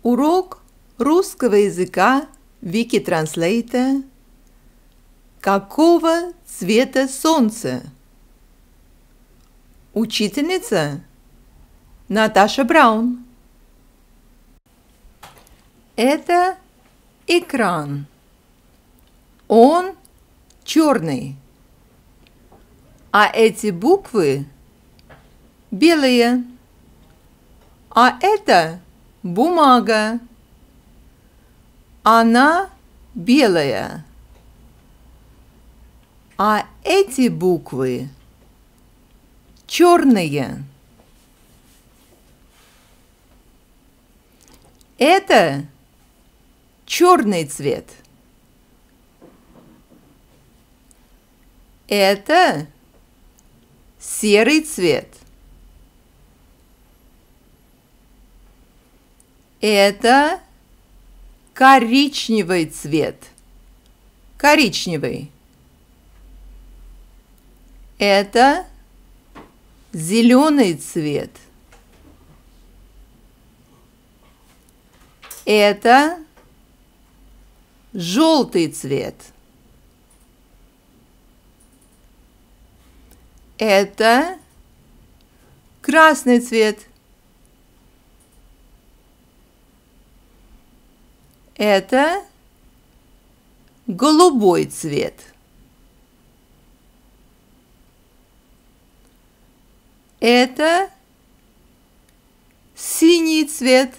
Урок русского языка Wikitranslate. Какого цвета солнце? Учительница Наташа Браун. Это экран. Он черный. А эти буквы белые. А это бумага. Она белая. А эти буквы черные. Это черный цвет. Это серый цвет. Это коричневый цвет. Коричневый. Это зеленый цвет. Это желтый цвет. Это красный цвет. Это голубой цвет. Это синий цвет.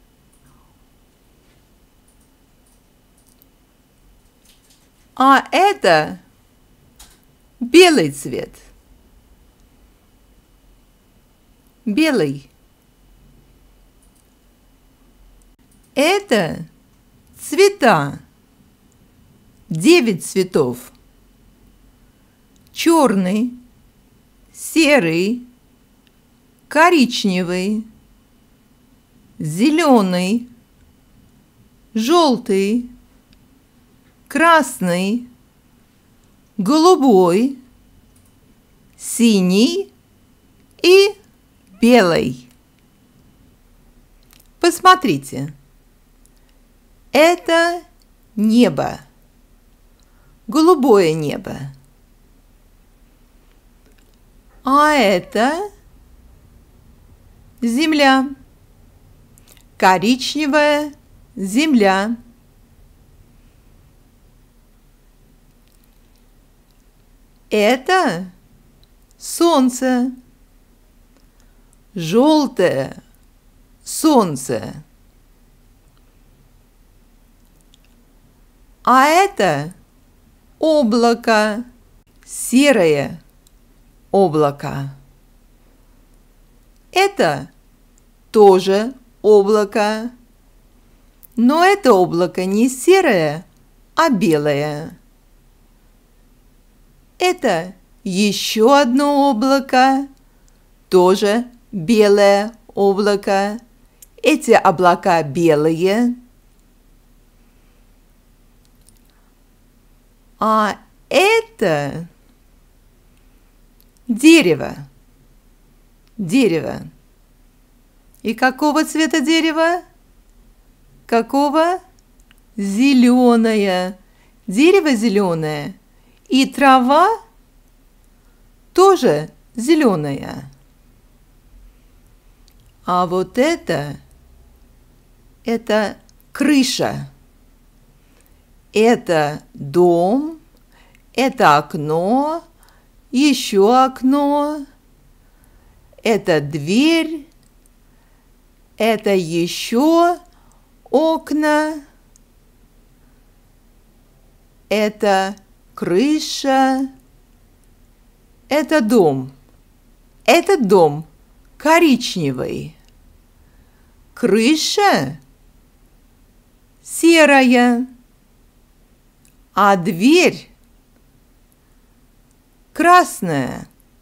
А это белый цвет. Белый. Это цвета. 9 цветов. Черный, серый, коричневый, зеленый, желтый, красный, голубой, синий и белый. Посмотрите. Это небо. Голубое небо. А это земля. Коричневая земля. Это солнце. Желтое солнце. А это облако. Серое облако. Это тоже облако. Но это облако не серое, а белое. Это еще одно облако, тоже белое облако. Эти облака белые. А это дерево. Дерево. И какого цвета дерево? Какого? Зеленое. Дерево зеленое. И трава тоже зеленая. А вот это крыша. Это дом, это окно, еще окно, это дверь, это еще окна, это крыша, это дом. Этот дом коричневый. Крыша серая. А дверь красная.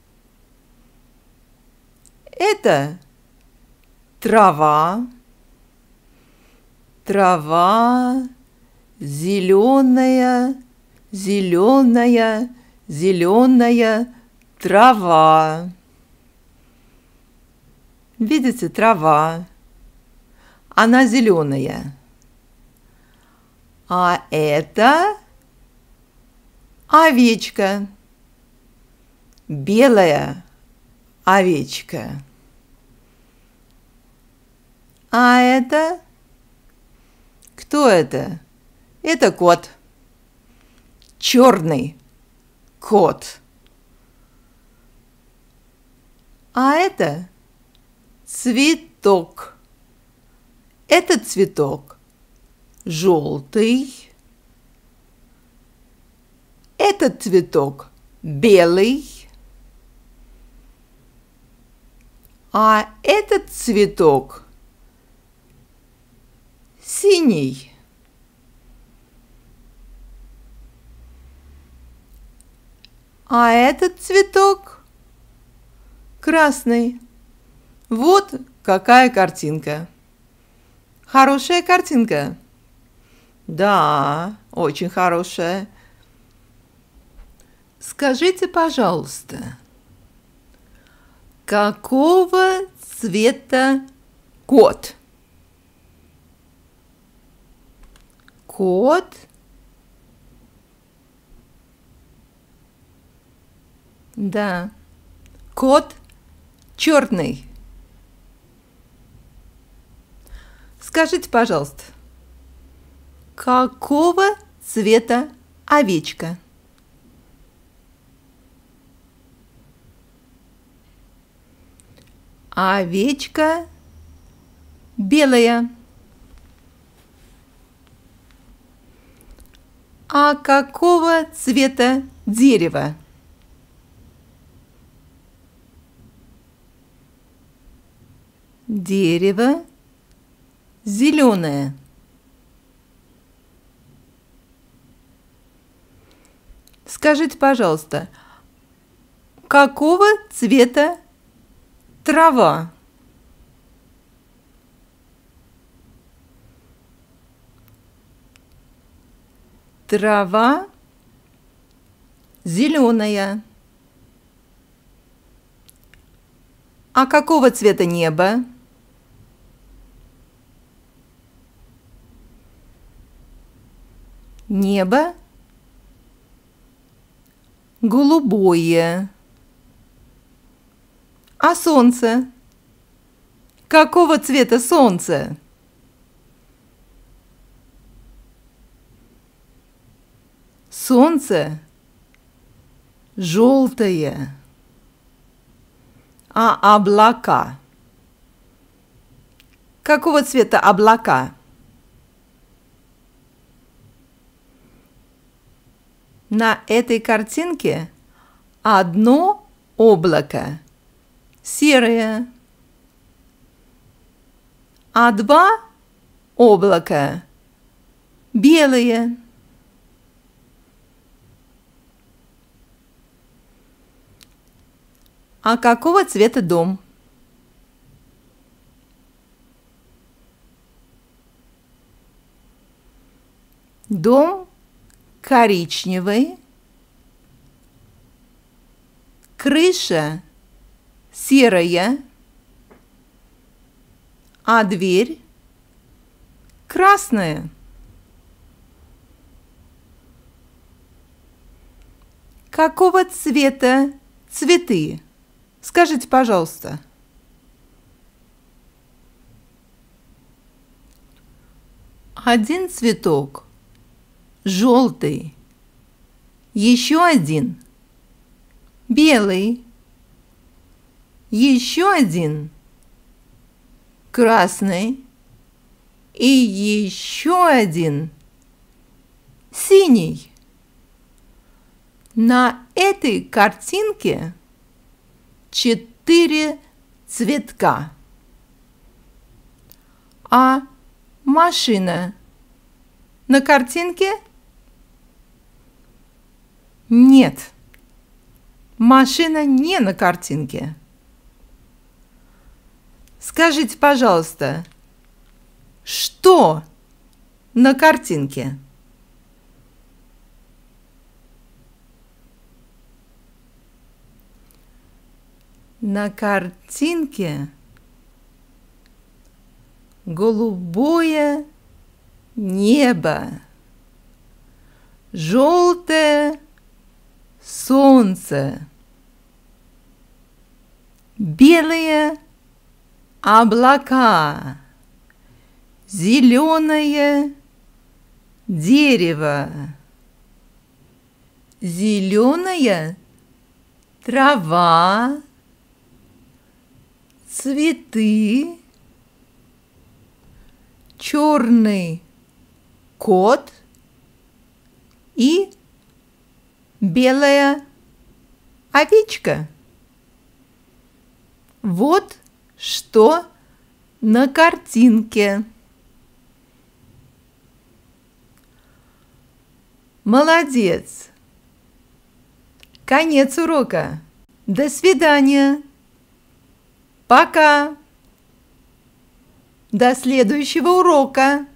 Это трава. Трава зеленая, зеленая, зеленая трава. Видите, трава. она зеленая. А это овечка. Белая овечка. А это? Кто это? Это кот. Черный кот. А это цветок. Этот цветок желтый. Этот цветок белый. А этот цветок синий. А этот цветок красный. Вот какая картинка. Хорошая картинка? Да, очень хорошая. Скажите, пожалуйста, какого цвета кот? Кот? Да, кот черный. Скажите, пожалуйста, какого цвета овечка? Овечка белая. А какого цвета дерево? Дерево зеленое. Скажите, пожалуйста, какого цвета трава? Трава зеленая. А какого цвета небо? Небо голубое. А солнце? Какого цвета солнце? Солнце желтое. А облака? Какого цвета облака? На этой картинке одно облако серое, а два облака белые. А какого цвета дом? Дом коричневый, крыша серая, а дверь красная. Какого цвета цветы? Скажите, пожалуйста. Один цветок желтый, еще один белый, еще один красный и еще один синий. На этой картинке 4 цветка. А машина на картинке? Нет, машина не на картинке. Скажите, пожалуйста, что на картинке? На картинке голубое небо, желтое солнце, белые облака, зеленое дерево, зеленая трава, цветы, черный кот и белая овечка. Вот что на картинке. Молодец! Конец урока. До свидания. Пока. До следующего урока.